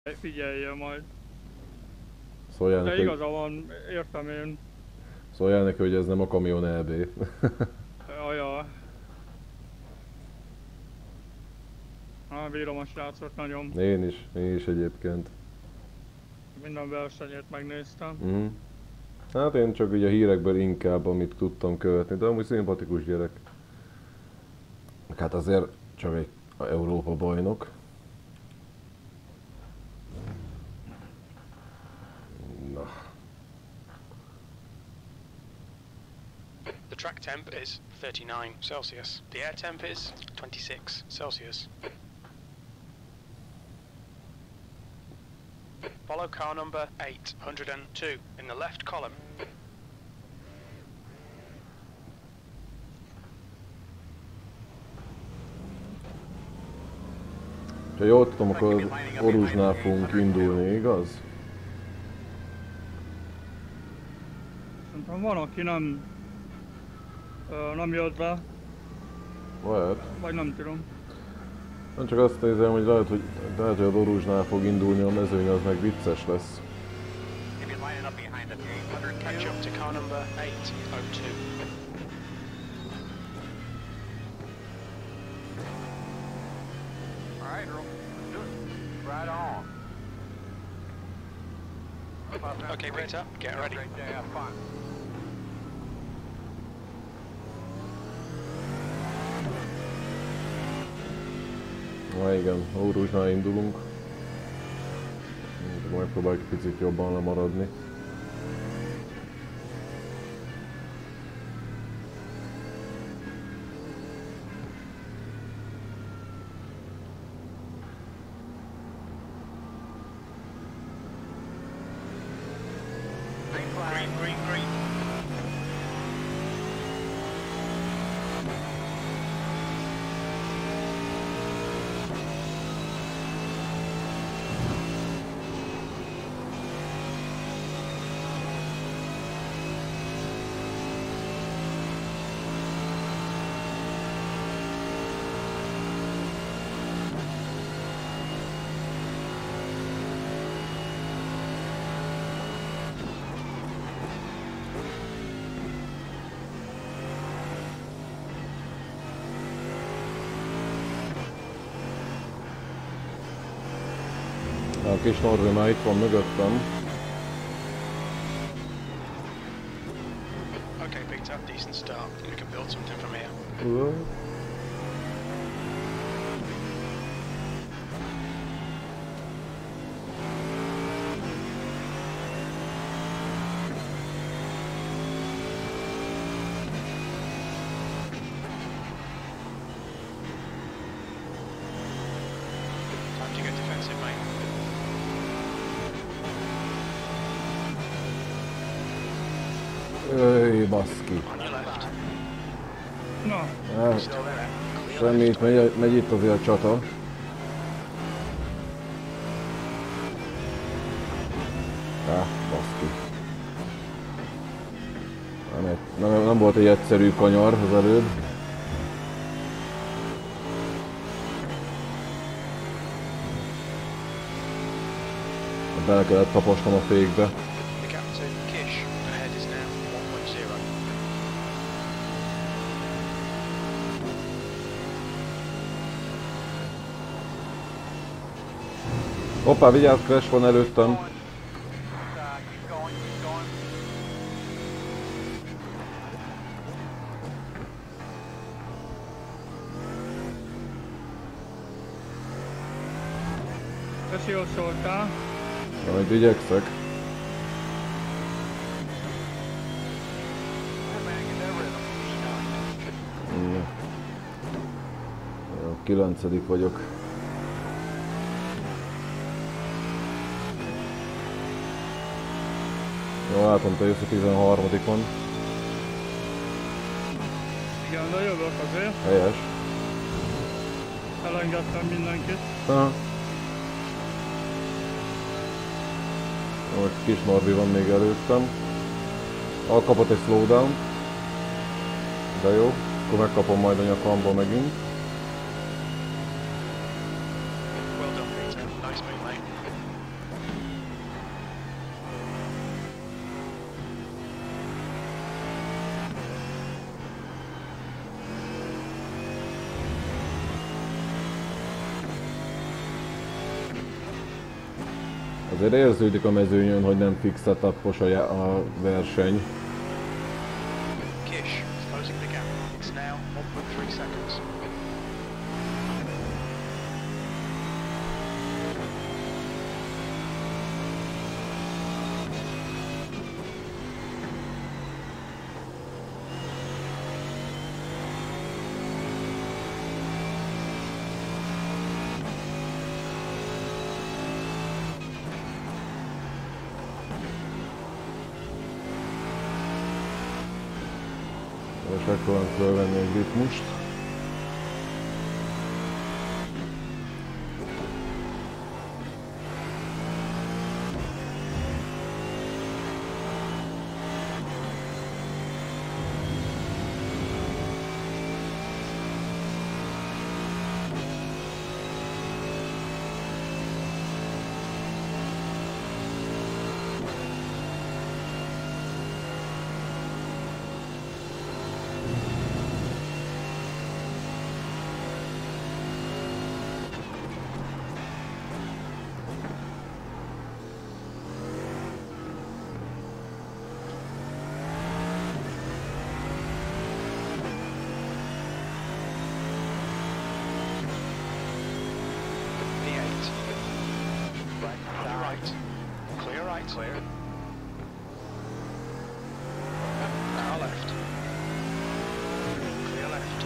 Figyelje majd. Szóljál De neki, igaza van, értem én. szóljál neki, hogy ez nem a kamion EB. Ajaj. Bírom a srácot nagyon. Én is egyébként. Minden versenyét megnéztem. Mhm. Hát én csak ugye a hírekből inkább, amit tudtam követni, de amúgy szimpatikus gyerek. Hát azért csak egy Európa bajnok. Na. The track temp is 39 Celsius. The air temp is 26 Celsius. Follow car number 802 in the left column. Ha jól tudom, akkor az Oruzsnál fogunk indulni, igaz? Szerintem van, aki nem jött be, Lehet. vagy nem tudom. Nem csak azt nézem, hogy lehet, hogy az Oruzsnál fog indulni a mezőny, az meg vicces lesz. Catch up to car number 802. Right on. Okay, Peter, get ready. Yeah, fine. Na igen, Oruzsnál indulunk. Megpróbáljuk picit jobban lemaradni. Green, green, green. A kis Norvi már itt van mögöttem. Okay, Peter, decent start. We can build something from here. Time to get defensive, mate. Öj, baszki. On your left. Na, Semmit, megy itt azért a csata. Baszki. Nem volt egy egyszerű kanyar az előbb. Bele kellett taposnom a fékbe. The gap to Kish ahead is now 1.0. Hoppá, vigyázz, crash van előttem. Keep going, keep going. köszi, hogy szóltál. Majd igyekszek. Good man, get that rhythm. Jó, 9. vagyok. Jó, látom, te jössz a 13-on. Igen, de jövök azért. Helyes. Elengedtem mindenkit. Aha. Jó, egy kis Norbi van még előttem. Kapott egy slowdown. De jó, akkor megkapom majd a nyakamba megint. Well done, Peter. Nice move, mate. Azért érződik a mezőnyön, hogy nem fix setupos a verseny. Kish, closing the gap. It's now 1.3 seconds. És megpróbálom fölvenni egy ritmust. Clear. Now left. Clear left.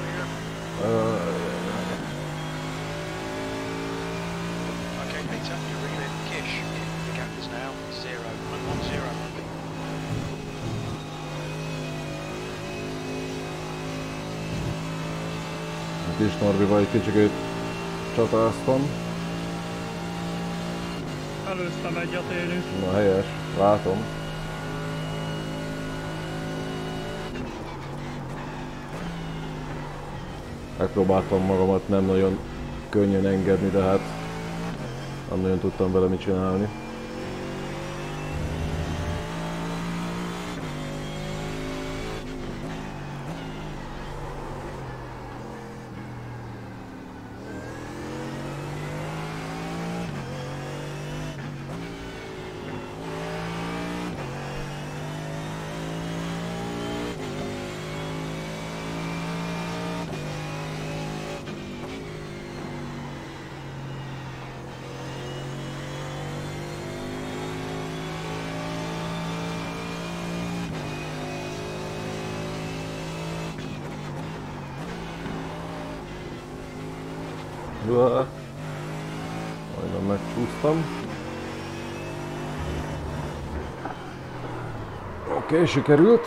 Okay, Peter, you're really in. Kish. The gap is now 0.10. Itt is Norbival egy kicsikét csatáztam. Előztem egyet én is. Na helyes, látom. Megpróbáltam magamat nem nagyon könnyen engedni, de hát nem nagyon tudtam vele mit csinálni. Majdnem megcsúsztam. Oké, sikerült.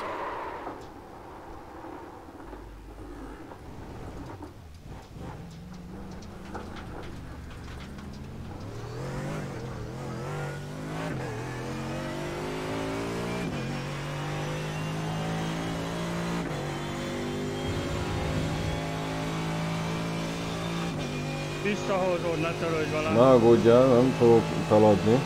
Visszahozod, ne törődj velem. Ne aggódjál, nem fogok feladni.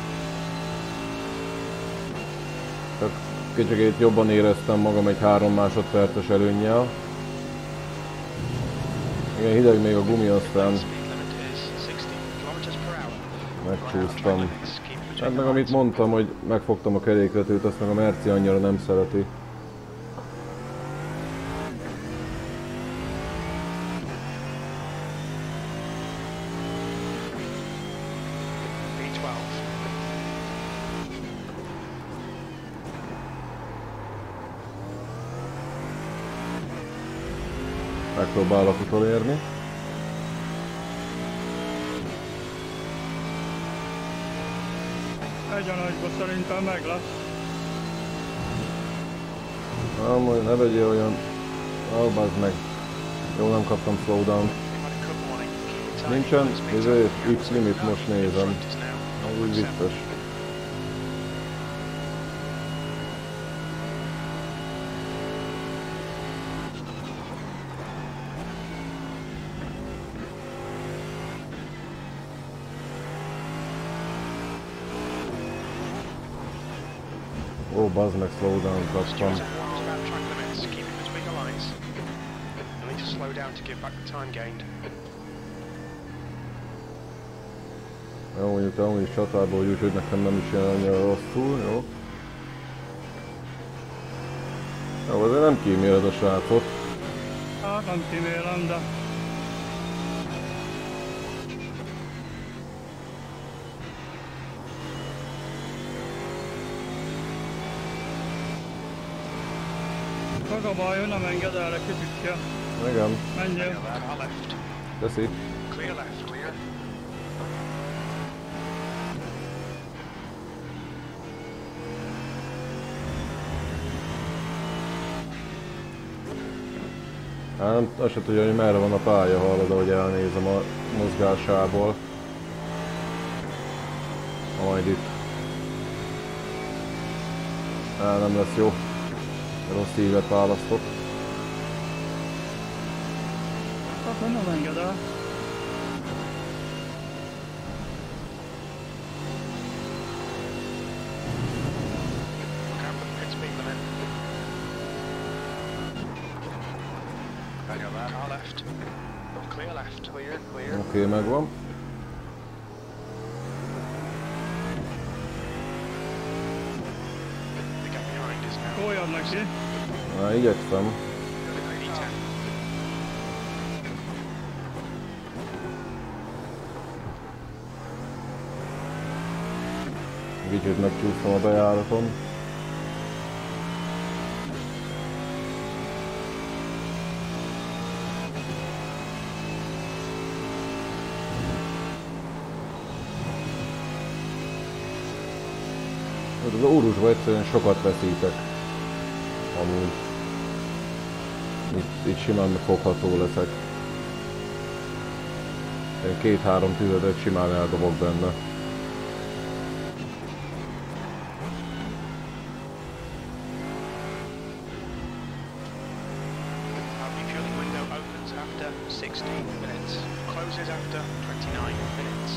Csak kicsit jobban éreztem magam egy 3 másodperces előnnyel. Igen, hideg még a gumi, aztán megcsúsztam. Hát meg amit mondtam, hogy megfogtam a kerékvetőt, azt meg a Merci annyira nem szereti. Megpróbálok utolérni. Egyenagyba szerintem meg lesz. Ne legyél olyan... Bazd meg. Jó, nem kaptam slowdown. Nincsen, X-limit, most nézem. Az úgy vicces. Ó, bazd meg, slowdown kaptam. Slow down to give back the time gained. Jó, mondjuk te amúgy is csatárba vagy, úgyhogy nekem nem is jön annyira rosszul, jó? Jó, azért nem kíméled a srácot. Hát nem kímélem, de csak a baj, hogy nem enged el egy kicsit kell. Igen, Menjél. Car left. teszi. Clear left. Clear. Hát nem, azt se tudja, hogy merre van a pálya, hallod, ahogy elnézem a mozgásából. Majd itt. Nem lesz jó. Rossz ívet választok. Hát nem enged el. Look out for the pit speed limit. Car left. Clear left. Clear, clear. Oké, megvan. The gap behind is now Góljad neki. Igyekszem. P10. Kicsit megcsúsztam a bejáraton. Az Órusban egyszerűen sokat veszítek. Amúgy. Itt simán fogható leszek. Én 2-3 tizedet simán eldobok benne. Refueling window opens after 16 minutes. Closes after 29 minutes.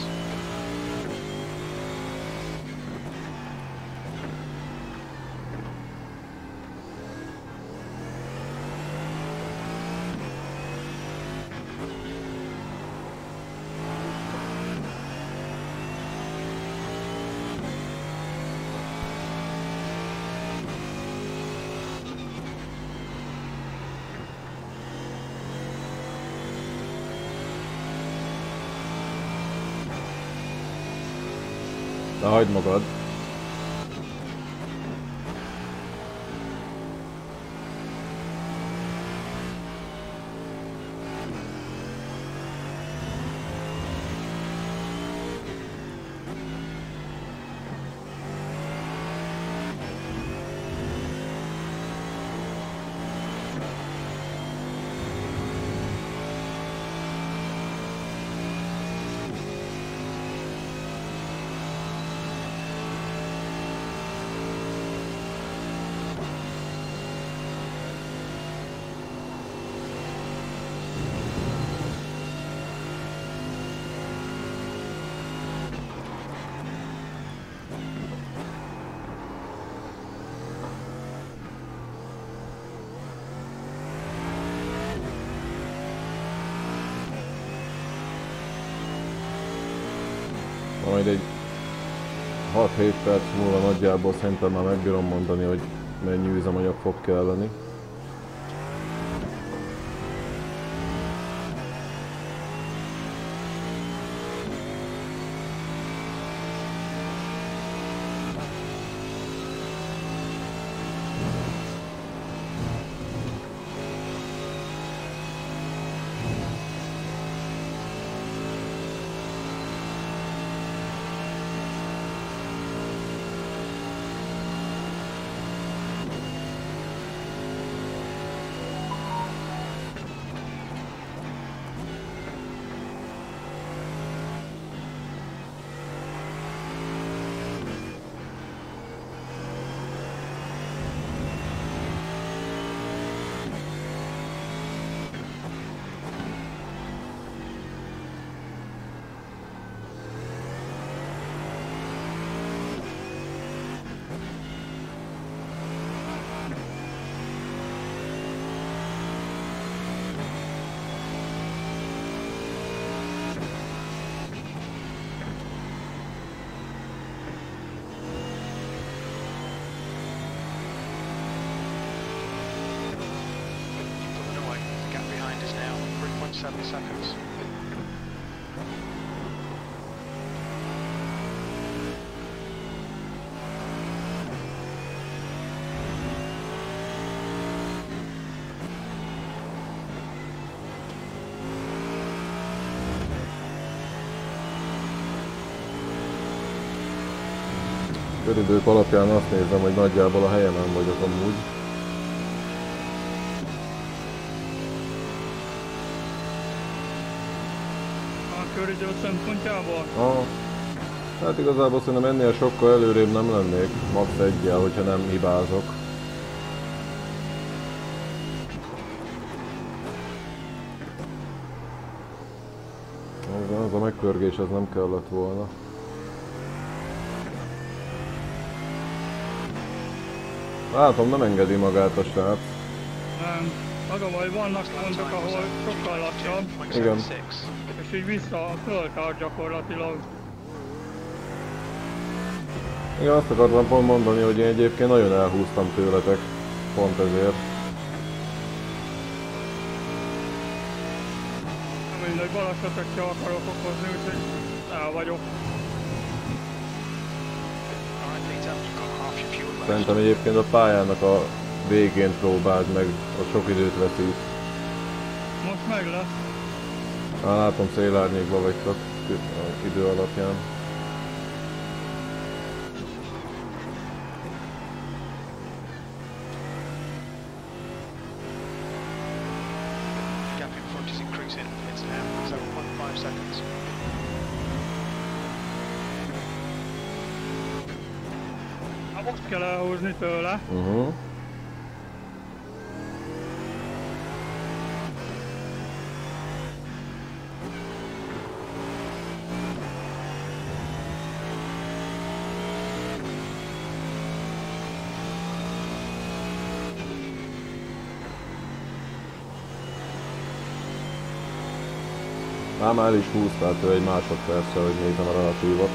De hagyd magad. Majd egy 6-7 perc múlva nagyjából szerintem már megbírom mondani, hogy mennyi üzemanyag fog kelleni. 2.7 seconds. Köridők alapján azt nézem, hogy nagyjából a helyemen vagyok amúgy. A köridő szempontjából? Hát igazából szerintem ennél sokkal előrébb nem lennék, max. 1-jel, hogyha nem hibázok. Az a megpörgés, az nem kellett volna. Látom, nem engedi magát a srác. Nem. Az a baj, vannak pontok, ahol sokkal lassabb, Igen. és így vissza a föltart gyakorlatilag. Igen, azt akartam pont mondani, hogy én egyébként nagyon elhúztam tőletek, pont ezért. Nem mindegy, balesetet se akarok okozni, úgyhogy el vagyok. Alright, Peter, you've got half your fuel left. Szerintem egyébként a pályának a végén próbáld meg, ott sok időt veszít. Most meg lesz. Látom, szélárnyékba vagytok idő alapján. Gap in front is increasing. It's now 7.5 seconds. Most kell elhúzni tőle. Már el is húztál tőle egy másodperccel, hogy nézem a relatívot.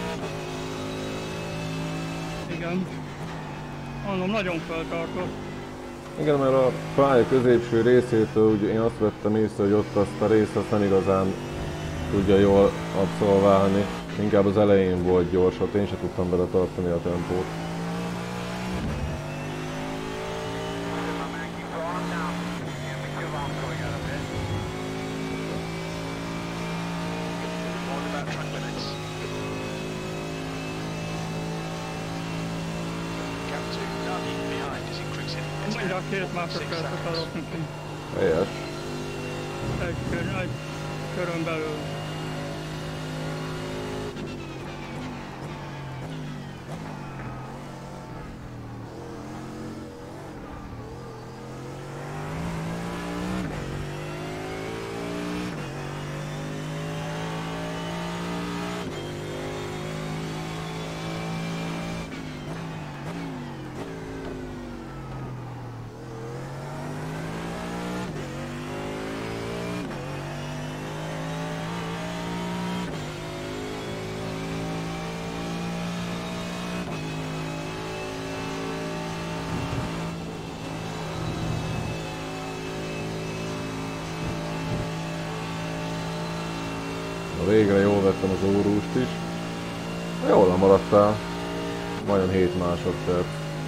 Igen. Mondom, nagyon feltartott. Igen, mert a pálya középső részétől ugye én azt vettem észre, hogy ott azt a részt azt nem igazán tudja jól abszolválni. Inkább az elején volt gyors, ott én sem tudtam bele tartani a tempót. My man, keep going now. Can't be too long till we got a bit. Warned about track limits. Gap to Nagi behind is increasing. It's Mindjárt now 2 4.6 másodpercet seconds. adok neki. Helyes. Egy körön belül. Végre jól vettem az órust is. Jól maradtál. Majdnem 7 másodperc.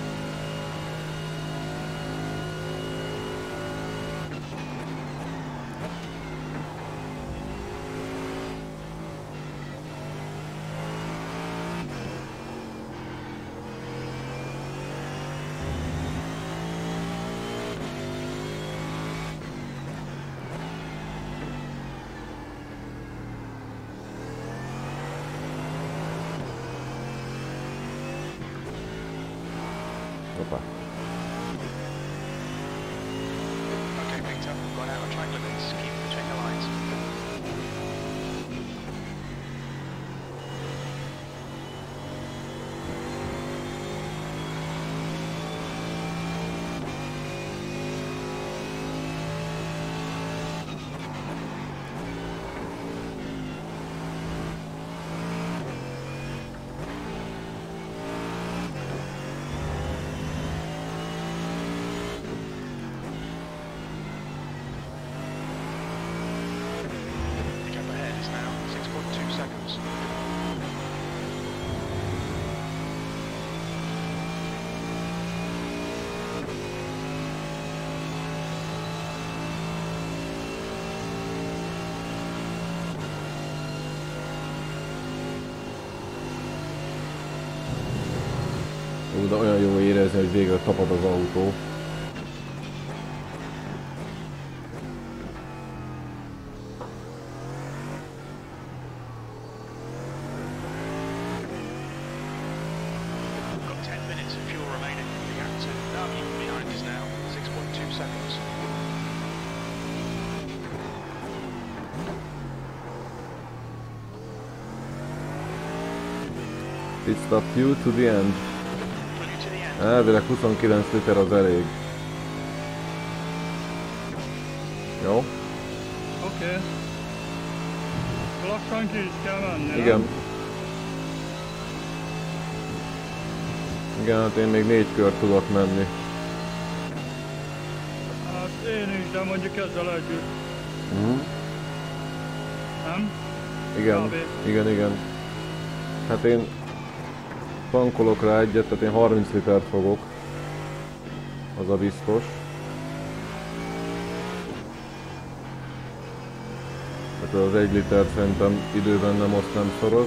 Hoppá. Okay, Peter, we've gone out of track limits. Keep the checker lines. De olyan jó érezni, hogy végre tapad az autó. Got 10 minutes of fuel remaining. The active even behind us now. 6.2 seconds. Pit stop fuel to the end. Fully to the end. Elvileg 29 liter az elég. Jó? Oké. Lassan ki is kell menni, Igen. nem? Igen, hát én még 4 kört tudok menni. Hát én is, de mondjuk ezzel együtt, nem? Igen, Kb. igen. Hát én tankolok rá egyet, tehát én 30 litert fogok. Az a biztos. Tehát az 1 liter szerintem időben nem azt nem szoroz.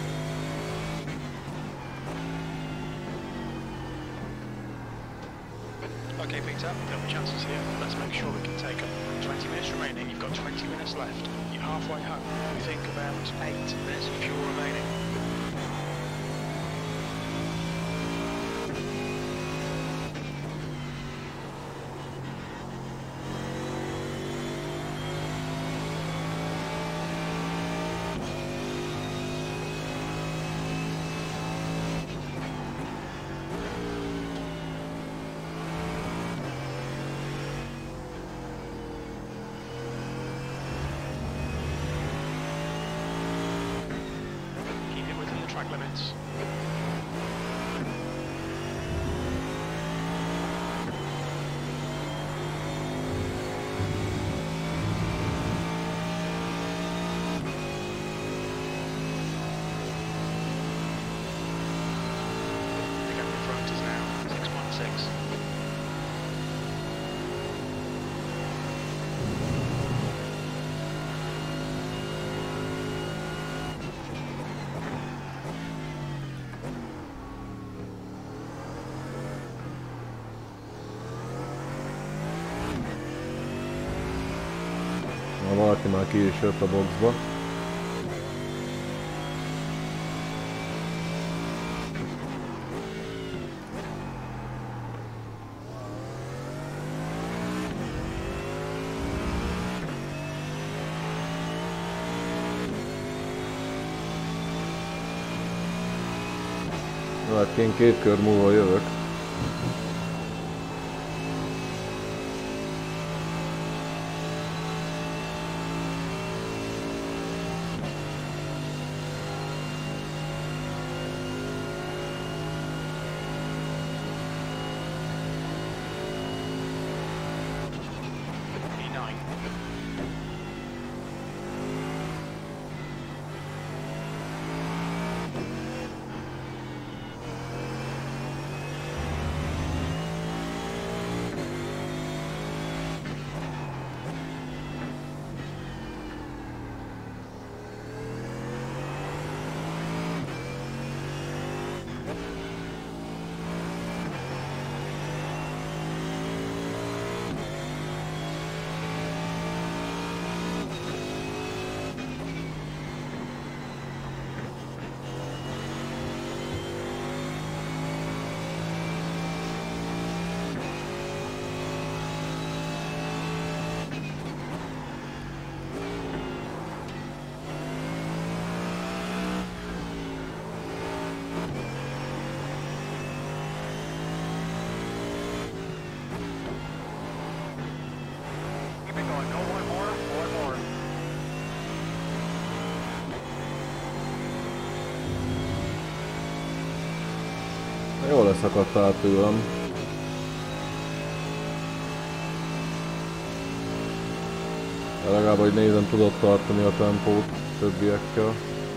Okay, Peter, there'll be chances here. Let's make sure we can take them. 20 minutes remaining. You've got 20 minutes left. You're halfway home. We think about 8 minutes of fuel remaining. Keep it within the track limits. The gap in front is now 6.6. Na, valaki már ki is jött a boxba. Na, hát én 2 kör múlva jövök. E9. Keep it going. Go one more. One more. Jól leszakadtál tőlem. De legalább, hogy nézem, tudod tartani a tempót többiekkel.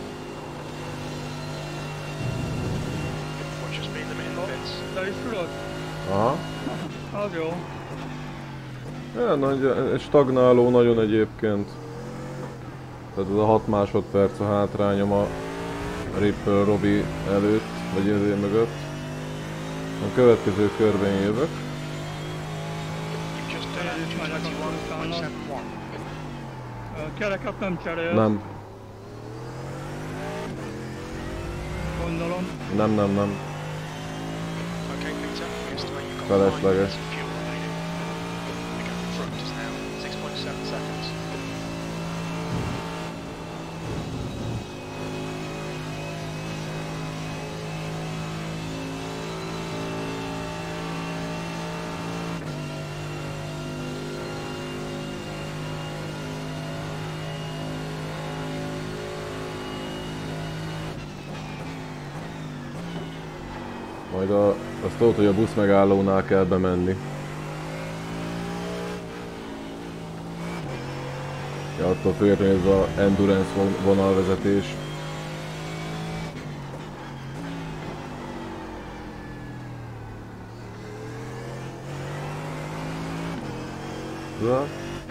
Watch your speed limit in the pits. Te is tudod? Aha. Az jó. Ja, nagy, stagnáló nagyon egyébként. Tehát ez a 6 másodperc a hátrányom a Ripple Robbie előtt, vagy ezért mögött. A következő körben jövök. You've just done Megyek akkor utána. 221.71. Kereket nem cserél. Nem, Gondolom. nem. Okay, Peter, estimate you've got 5 Felesleges. minutes of fuel remaining. The gap in front is now 6.7 seconds. majd azt tudod, hogy a busz megállónál kell bemenni. Ja, attól függetlenül ez a endurance vonalvezetés. Ja.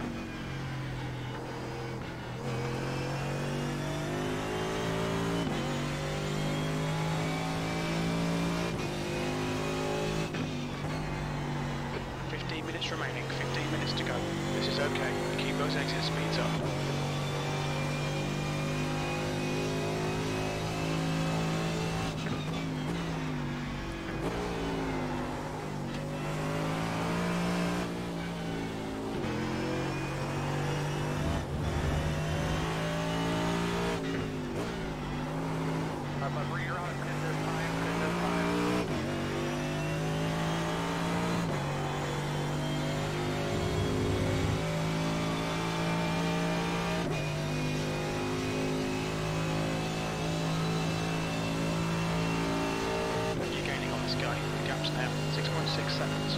Remaining 15 minutes to go. This is okay. Keep those exit speeds up. The gap's now 6.6 seconds.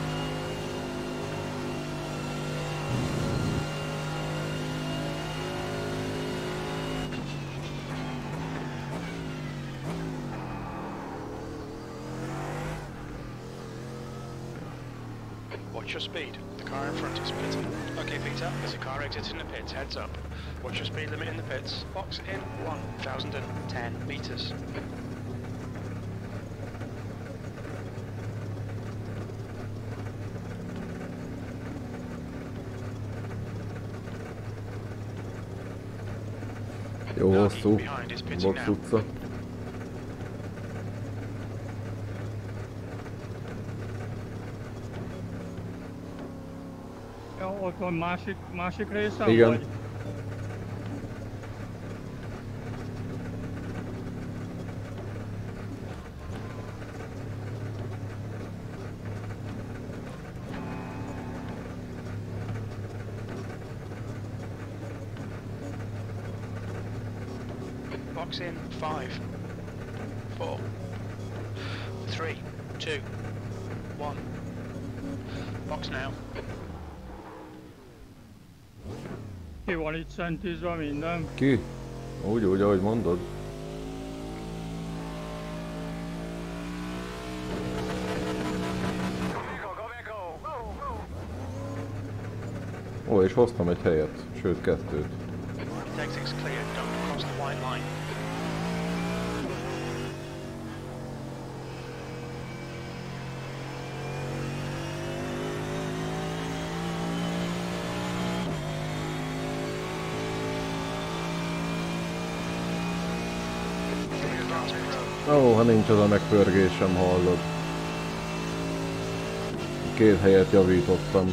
Watch your speed. The car in front is pitting. Okay, Peter, there's a car exiting the pits. Heads up. Watch your speed limit in the pits. Box in 1,010 meters. Jó hosszú box utca. Ja, ott van másik részen? Igen. Vagy? Box in 5, 4, 3, 2, 1. Box now. Ki van itt szentizve minden? Ki? Úgy, ahogy mondod. Ó, és hoztam egy helyet, sőt kettőt. Exit's clear, don't cross the white line. Ó, ha nincs az a megpörgésem, hallod. Két helyet javítottam.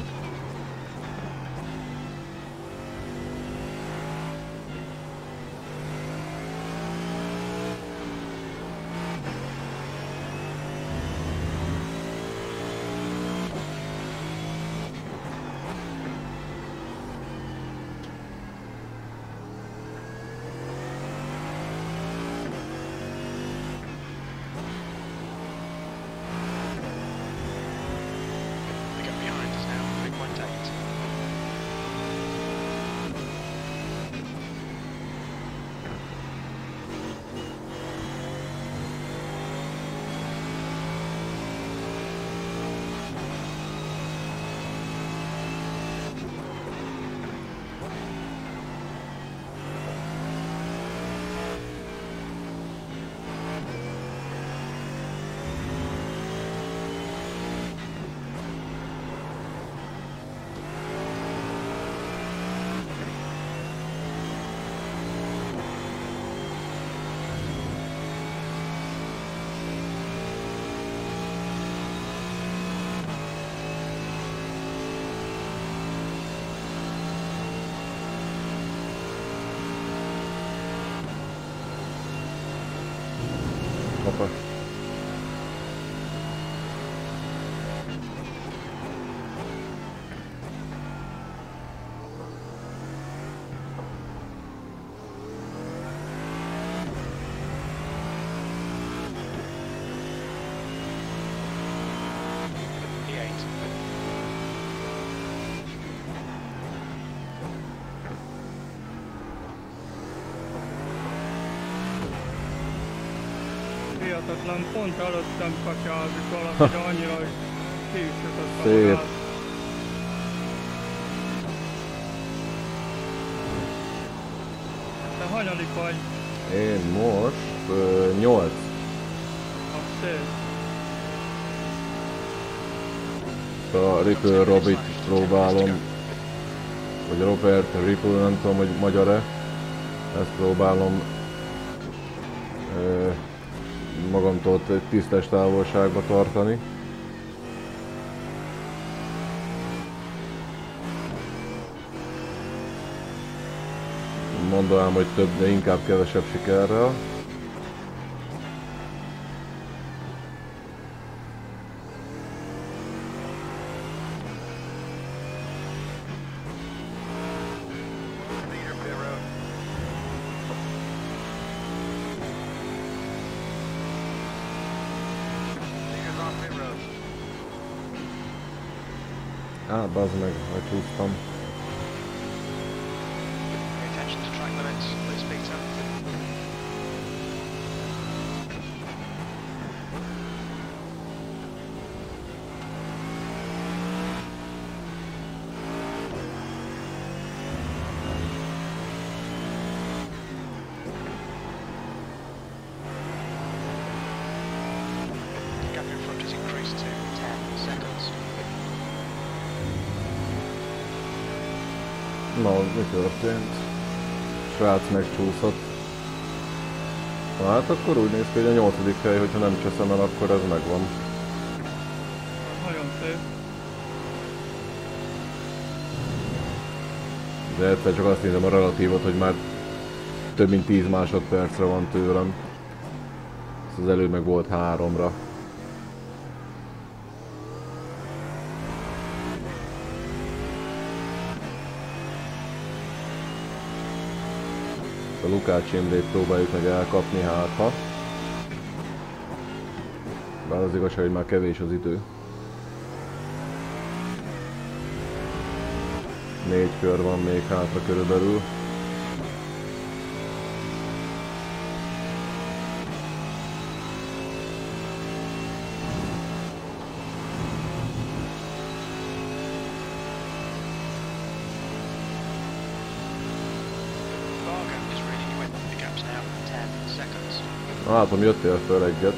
Hihetetlen, pont előttem katyázik valami, de annyira, hogy kiütött a Szép. magát. Te hanyadik vagy? Én most 8. A szép. A Ripple Robit próbálom, vagy Robert Ripple, nem tudom, hogy magyar-e. Ezt próbálom magamtól egy tisztes távolságba tartani. Mondanám, hogy több, de inkább kevesebb sikerrel. Leader pit road. Leader's on pit road. Á, bazd meg, megcsúsztam. Pay attention to track limits, please, Peter. The gap in front is increased to 10 seconds. Na, mi történt? Srác megcsúszott. Na hát akkor úgy néz ki, hogy a 8. hely, hogyha nem cseszem el, akkor ez megvan. Nagyon szép. De egyszer csak azt nézem a relatívot, hogy már több mint 10 másodpercre van tőlem. Az előbb meg volt 3-ra. A Lukács Imrét próbáljuk meg elkapni, hát ha. Bár az igazság, hogy már kevés az idő. 4 kör van még hátra körülbelül. Vargo is reading you in. The gap's now 10 seconds. Látom, jöttél föl egyet.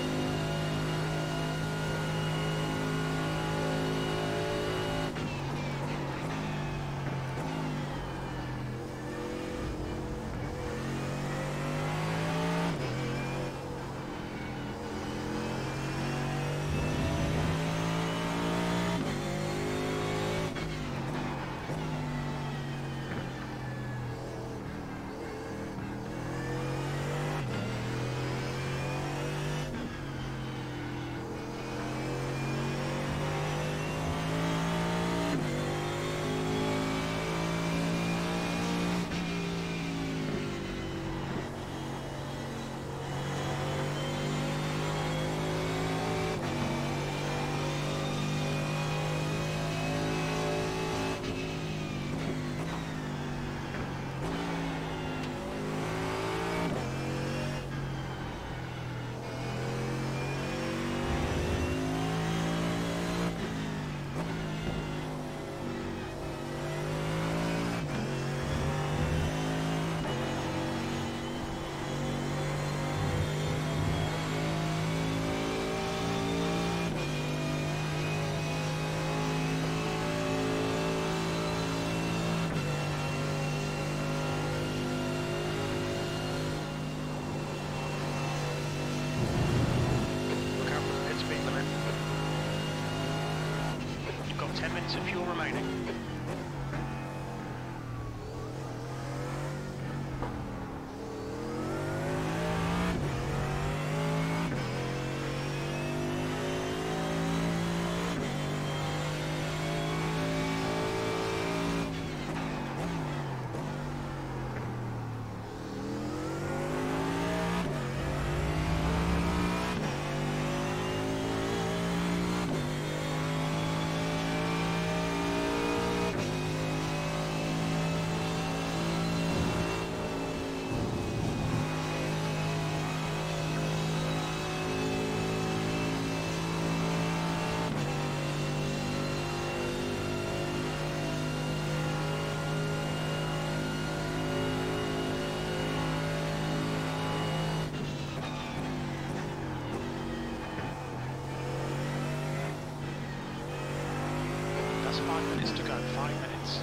Look out for the pit speed limit. You've got 10 minutes of fuel remaining. That's 5 minutes to go. 5 minutes.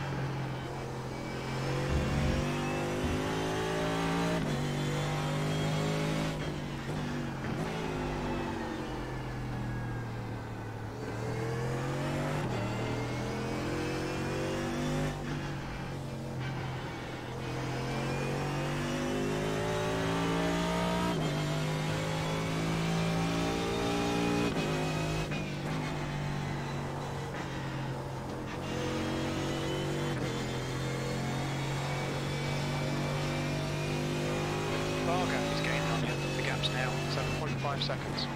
Bar gap is gaining on you. The gap's now 7.5 seconds.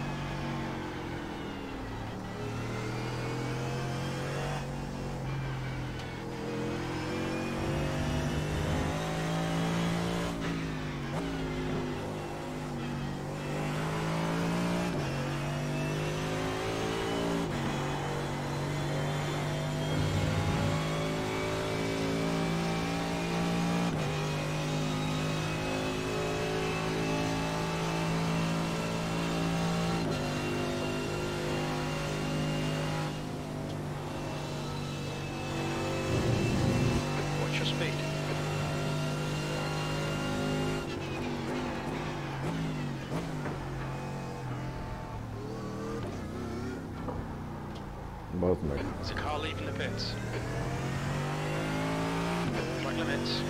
Watch your speed. Bazd meg. There's a car leaving the pits. Track limits.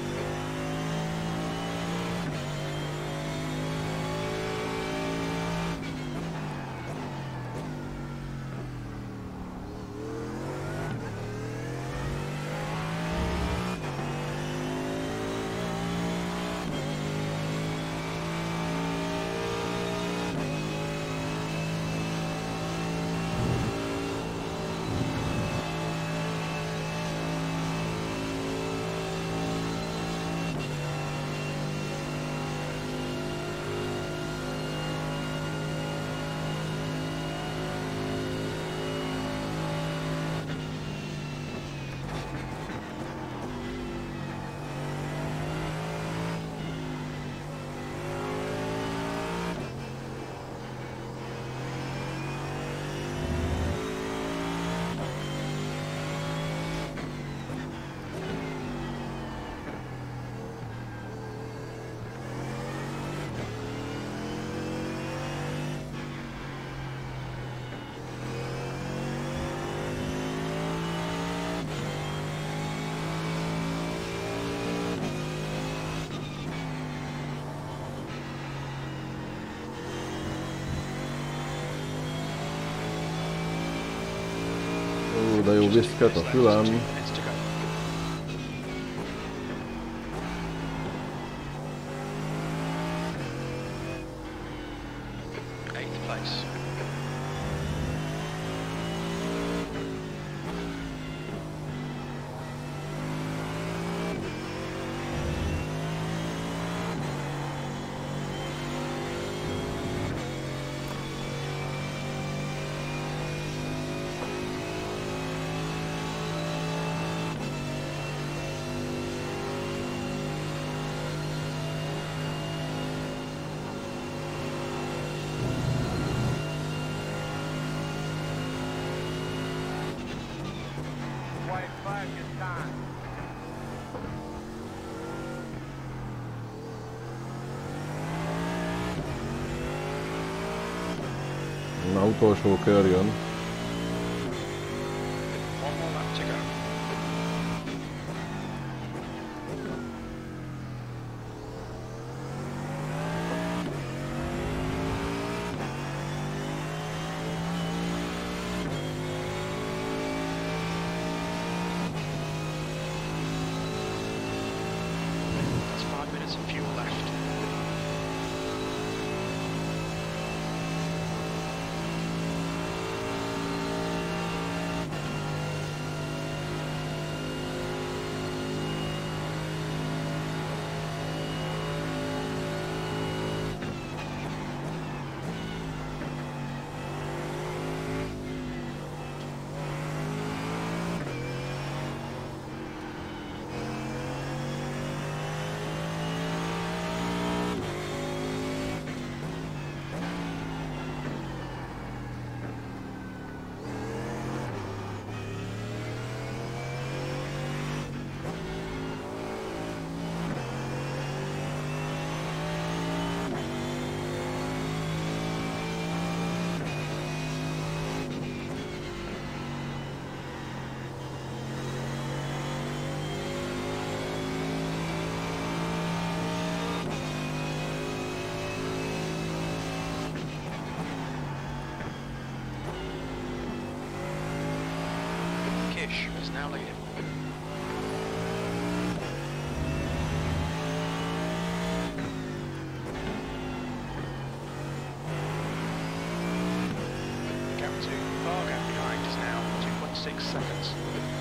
De jó viszket a fülem. 2 minutes to go. Eighth place. White flag is time. Na, utolsó kör jön. One more lap to go. That's 5 minutes of fuel left. now leading. Gap to far gap behind is now 2.6 seconds.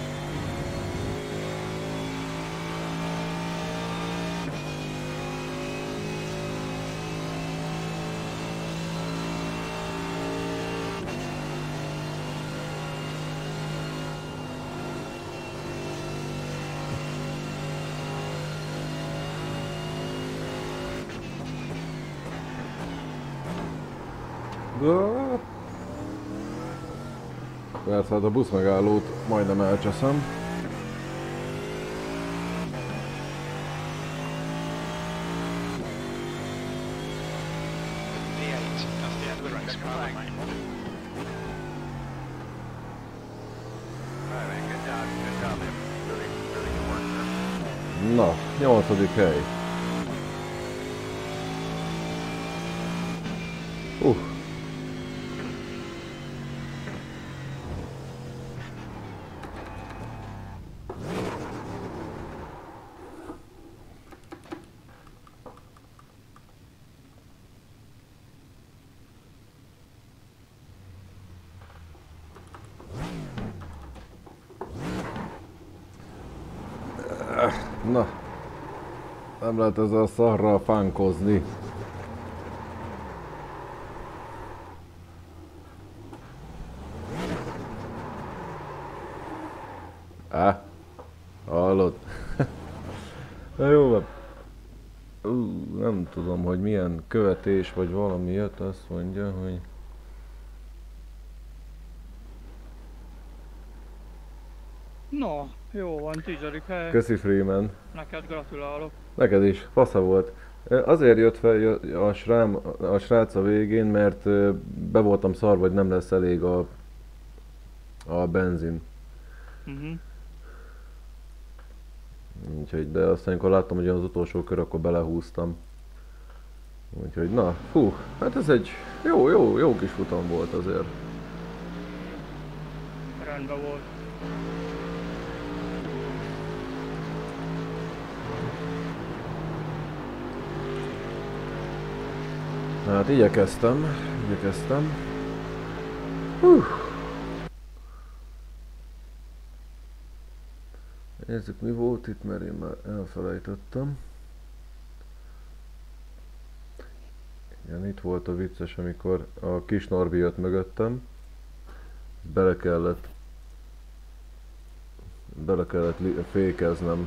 Persze, hát a busz megállót majdnem elcseszem. V8, that's the end of the race. Well done, mate. Alright, man, good job, man. Really good work, sir. Na, 8. hely. Na, nem lehet ezzel a szarral fánkozni. Hallod? Na jó van. Nem tudom, hogy milyen követés vagy valami jött, azt mondja, hogy... No, jó van, 10. hely. Köszi Freeman. Neked gratulálok. Neked is, fasza volt. Azért jött fel a srác a végén, mert be voltam szarva, hogy nem lesz elég a benzin. Úgyhogy, de aztán amikor láttam, hogy az utolsó kör, akkor belehúztam. Úgyhogy na, fú, hát ez egy jó kis futam volt azért. Rendben volt. Hát igyekeztem. Hú. Nézzük, mi volt itt, mert én már elfelejtettem. Igen, itt volt a vicces, amikor a kis Norbi jött mögöttem. Bele kellett fékeznem.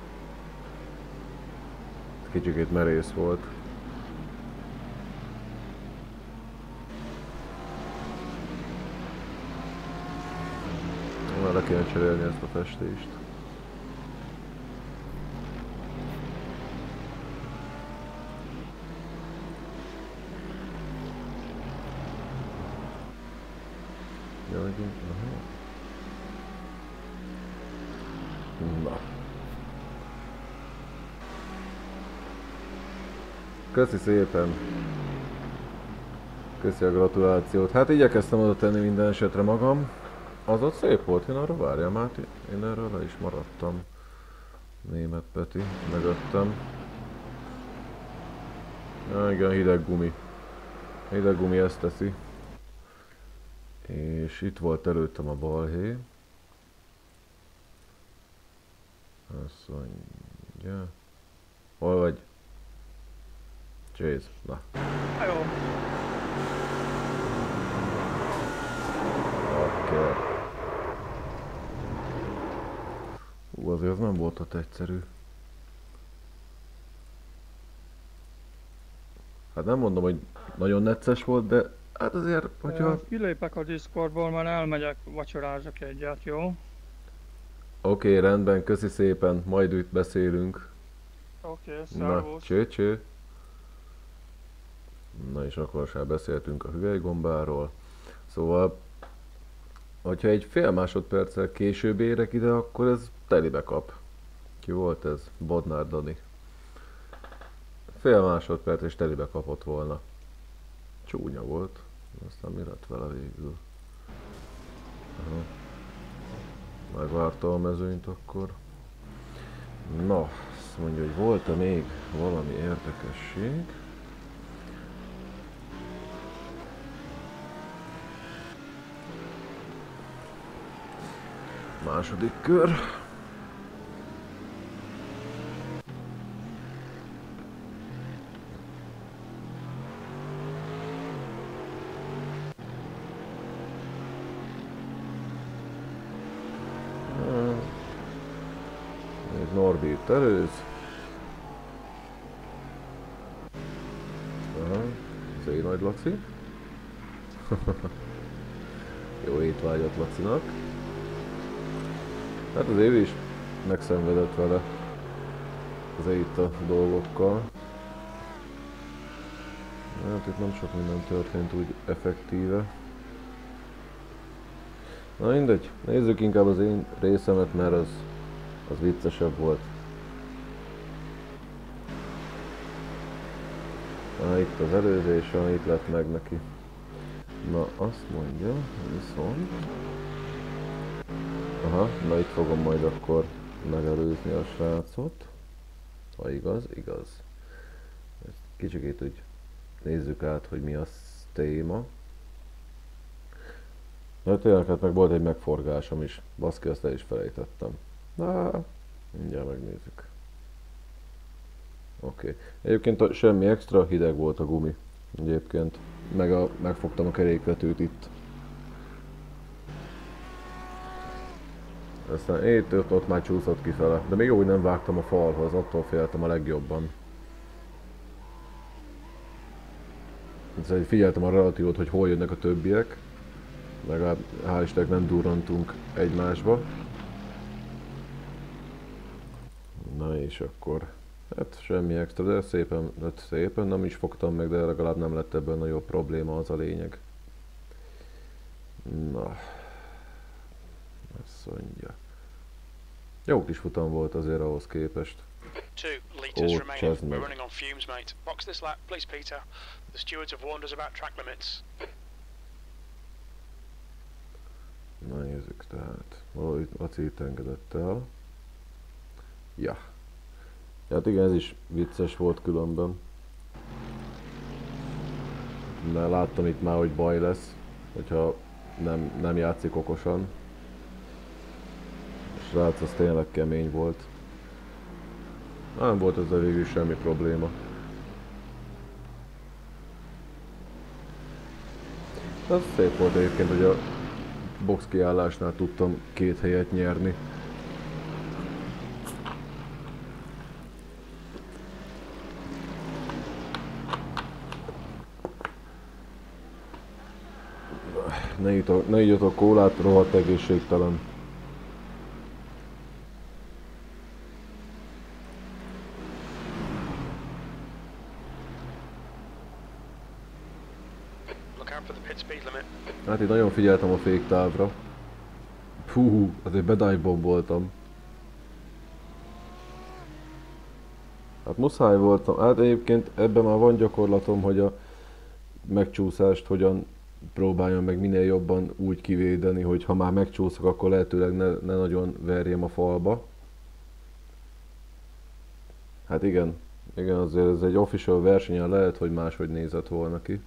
Kicsikét merész volt. Már le kéne cserélni ezt a festést. Na. Köszi szépen. Köszi a gratulációt. Hát igyekeztem oda tenni minden esetre magam. Az ott szép volt, én arra várjam át, én erről le is maradtam. Német Peti, mögöttem. Ja, igen, hideg gumi. Hideg gumi ezt teszi. És itt volt előttem a balhé. Azt mondja... Hol vagy? Chase, na. Jó. Oké. Azért az nem volt ott egyszerű. Hát nem mondom, hogy nagyon necces volt, de hát azért, hogyha... Kilépek a Discordból, mert elmegyek, vacsorázok egyet, jó? Oké, rendben, köszi szépen, majd itt beszélünk. Oké, Na, szervusz. cső. Na és akkor sem beszéltünk a hüvelygombáról. Szóval, hogyha egy fél másodperccel később érek ide, akkor ez telibe kap. Ki volt ez? Bodnár Dani. Fél másodperc és telibe kapott volna. Csúnya volt. Aztán mi lett vele végül? Aha. Megvárta a mezőnyt akkor. Na, azt mondja, hogy volt-e még valami érdekesség? Második kör. Még Norbit előz. Szép nagy Laci. Jó étvágyat Lacinak. Hát az év is megszenvedett vele az itt a dolgokkal. Hát itt nem sok minden történt úgy effektíve. Na mindegy, nézzük inkább az én részemet, mert az viccesebb volt. Itt az előzés, itt lett meg neki. Na azt mondja, viszont... Aha, na itt fogom majd akkor megelőzni a srácot. Ha igaz, igaz. Ezt kicsikét úgy nézzük át, hogy mi a téma. Na tényleg, hát meg volt egy megforgásom is. Baszki, azt el is felejtettem. Na, mindjárt megnézzük. Oké. Egyébként semmi extra, hideg volt a gumi. Egyébként. Megfogtam a kerékvetőt itt. Aztán ott már csúszott kifele. De még jó, hogy nem vágtam a falhoz, attól féltem a legjobban. Szóval figyeltem a relatívot, hogy hol jönnek a többiek. Legalább hál' Istennek nem durrantunk egymásba. Na és akkor... Hát semmi extra, de szépen nem is fogtam meg, de legalább nem lett ebben nagyobb probléma, az a lényeg. Na... Azt mondja. Jó kis futam volt azért ahhoz képest. 2 litres remaining. We're running on fumes, mate. Box this lap, please, Peter. The stewards have warned us about track limits. Na nézzük tehát. Valahogy Laci itt engedett el. Ja. Hát igen, ez is vicces volt különben. De láttam itt már, hogy baj lesz, hogyha nem játszik okosan. A srác az tényleg kemény volt. Nem volt ezzel végül semmi probléma. Ez szép volt egyébként, hogy a box kiállásnál tudtam 2 helyet nyerni. Ne igyatok kólát, rohadt egészségtelen. Hát én nagyon figyeltem a féktávra. Fú, azért bedive bomboltam. Hát muszáj voltam. Hát egyébként ebben már van gyakorlatom, hogy a megcsúszást hogyan próbáljam meg minél jobban úgy kivédeni, hogy ha már megcsúszok, akkor lehetőleg ne nagyon verjem a falba. Hát igen, azért ez egy official versenyen lehet, hogy máshogy nézett volna ki.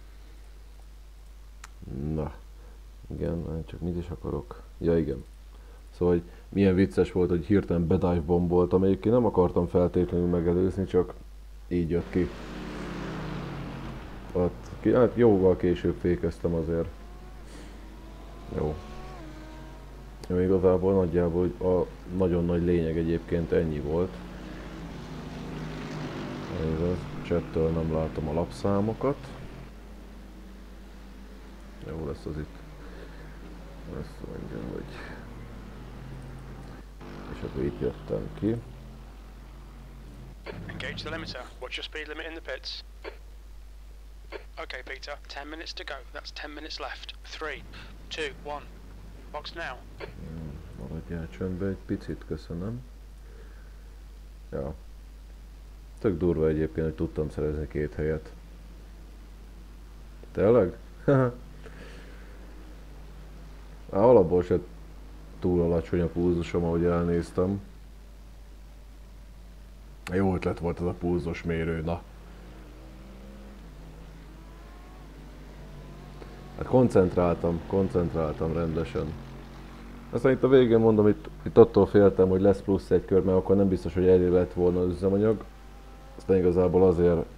Na, igen, csak mit is akarok? Ja igen. Szóval, hogy milyen vicces volt, hogy hirtelen bedive bomboltam. Egyébként nem akartam feltétlenül megelőzni, csak így jött ki. Hát jóval később fékeztem azért. Jó. Igazából nagyjából a nagyon nagy lényeg egyébként ennyi volt. Chattől nem látom a lapszámokat. Jó lesz az itt. Azt mondja, hogy... És akkor itt jöttem ki. Engage the limiter. What's your speed limit in the pits? Okay, Peter. 10 minutes to go. That's 10 minutes left. 3, 2, 1. Box now. Maradjál csöndbe egy picit, köszönöm. Ja. Tök durva egyébként, hogy tudtam szerezni 2 helyet. Tényleg? Alapból se túl alacsony a pulzusom, ahogy elnéztem. Jó ötlet volt ez a pulzus mérő, na. Hát koncentráltam rendesen. Aztán itt a végén mondom, itt attól féltem, hogy lesz plusz egy kör, mert akkor nem biztos, hogy elég lett volna az üzemanyag. Aztán igazából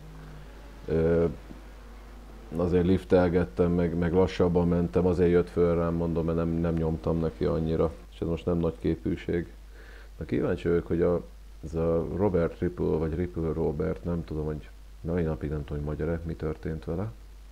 azért liftelgettem, meg lassabban mentem, azért jött föl rám, mondom, mert nem nyomtam neki annyira. És ez most nem nagy képűség. Na kíváncsi vagyok, hogy ez a Robert Ripple, vagy Ripple Robert, nem tudom, hogy mai napig nem tudom, hogy magyar-e, mi történt vele.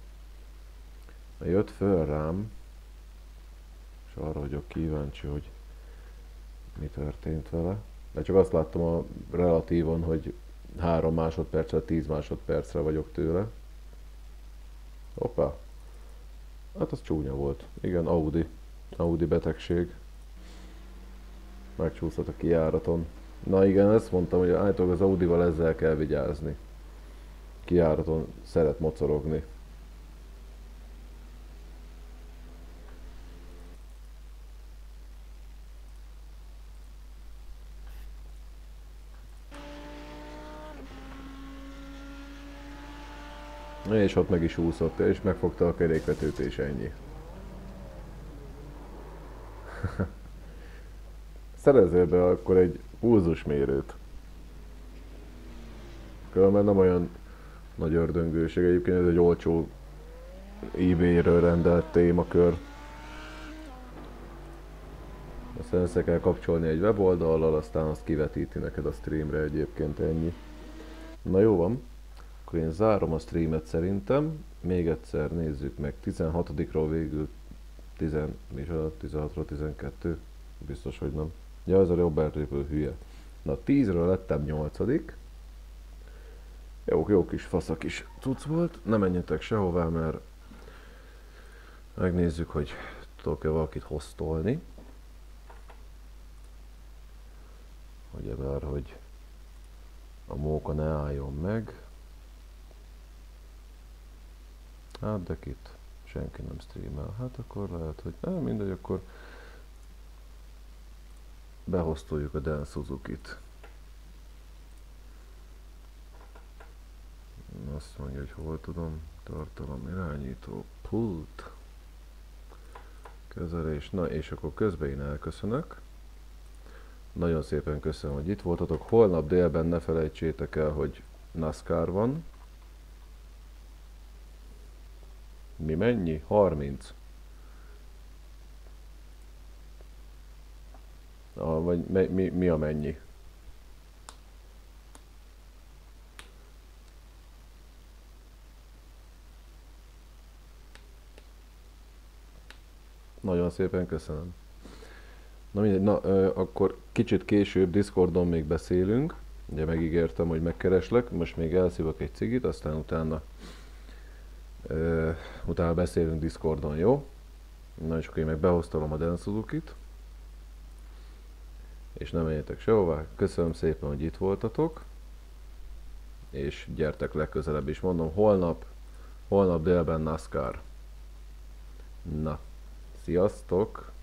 Jött föl rám, és arra vagyok kíváncsi, hogy mi történt vele. De csak azt láttam a relatívon, hogy 3 másodperccel 10 másodpercre vagyok tőle. Hoppá. Hát az csúnya volt. Igen, Audi betegség. Megcsúszott a kijáraton. Na igen, ezt mondtam, hogy állítólag az Audival ezzel kell vigyázni. Kijáraton szeret mocorogni. És ott meg is úszott, és megfogta a kerékvetőt, és ennyi. Szerezzél be akkor egy pulzusmérőt. Különben nem olyan nagy ördöngőség, egyébként ez egy olcsó eBay-ről rendelt témakör. Aztán össze kell kapcsolni egy weboldallal, aztán azt kivetíti neked a streamre, egyébként ennyi. Na jó van. Akkor én zárom a streamet szerintem. Még egyszer nézzük meg. 16-ról végül 16-ról 12. Biztos, hogy nem. Ja, ez a Robert Ripple hülye. Na 10-ről lettem 8. Jó kis faszak is cucc volt. Ne menjetek sehová, mert megnézzük, hogy tudok-e valakit hostolni. Hogy a móka ne álljon meg. Hát de itt senki nem streamel. Hát akkor lehet, hogy mindegy, akkor behoztoljuk a Dan Suzuki-t. Azt mondja, hogy hol tudom. Tartalom irányító, pult, kezelés. Na és akkor közben én elköszönök. Nagyon szépen köszönöm, hogy itt voltatok. Holnap délben ne felejtsétek el, hogy NASCAR van. Mi mennyi? 30. Vagy mi a mennyi? Nagyon szépen köszönöm. Na mindegy, akkor kicsit később Discordon még beszélünk. Ugye megígértem, hogy megkereslek. Most még elszívok egy cigit, aztán utána beszélünk Discordon, jó? Na és akkor én meg behoztalom a Dan Suzuki-t. És nem menjetek sehová. Köszönöm szépen, hogy itt voltatok. És gyertek legközelebb is. Mondom, holnap délben NASCAR. Na, sziasztok!